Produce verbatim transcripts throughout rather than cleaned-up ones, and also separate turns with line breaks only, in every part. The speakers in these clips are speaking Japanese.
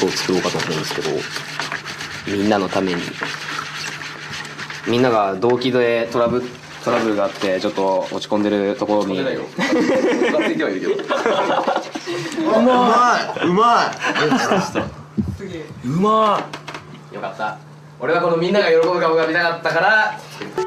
を作ろうかと思うんですけど、みんなのために。みんなが動機でトラブトラブルがあってちょっと落ち込んでるところに。うまい。うまい。うまい。よかった。俺はこのみんなが喜ぶ顔が見たかったから。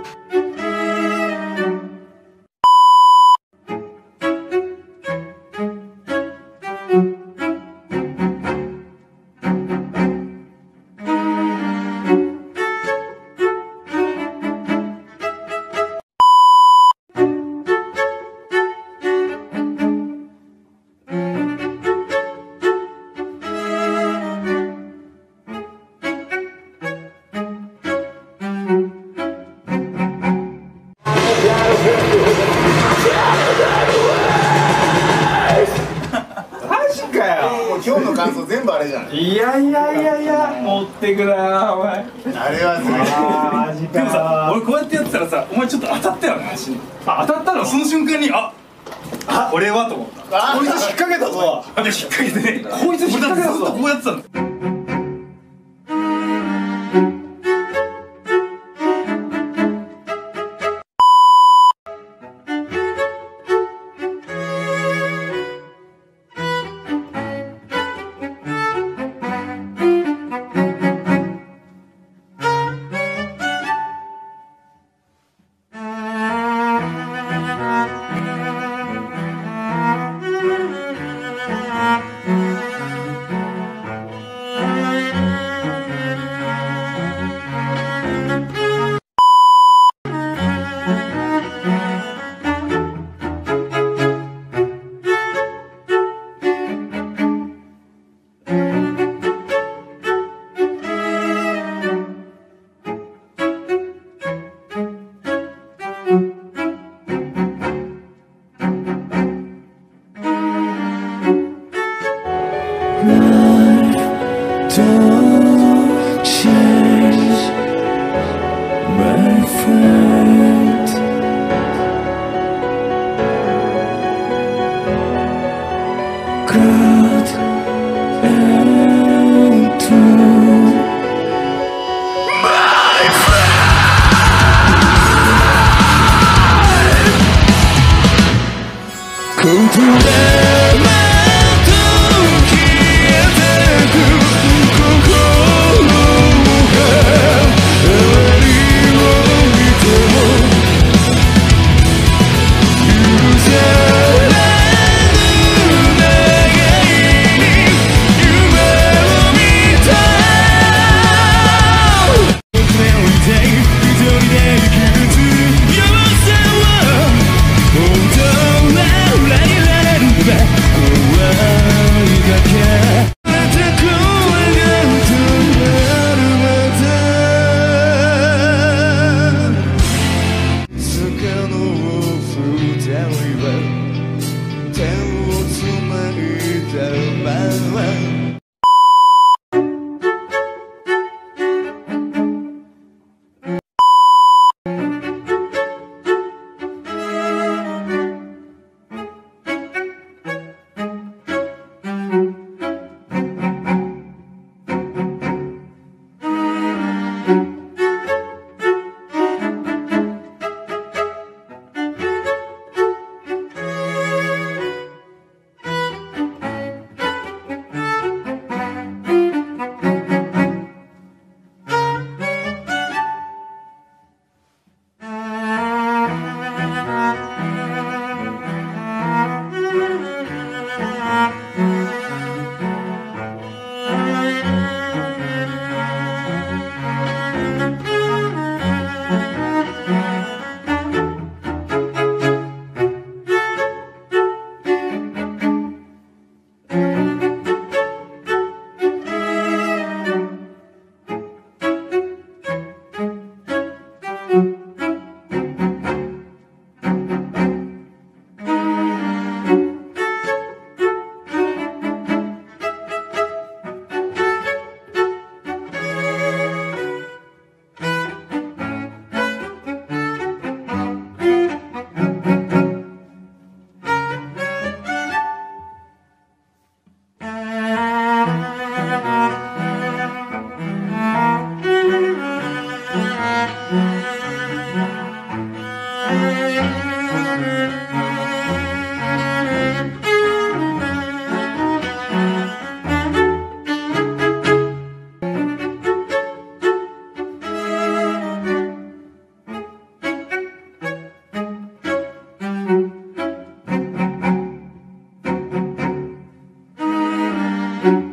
今日の感想全部あれじゃん。
いやいやいやいや、持ってくなよお前。
あれはすごい。
マジか。でもさ、俺こうやってやってたらさ、お前ちょっと当たったよね、足に。あ、当たったの。その瞬間に、あ、あ、俺はと思った。
こいつ引っ掛けたぞ。
あ、で引っ掛けてね。こいつ引っ掛けたぞ。ずっとこうやってたの。Don't change, my friend. God and true, my friend. Come to them.「許されぬ願い」 はい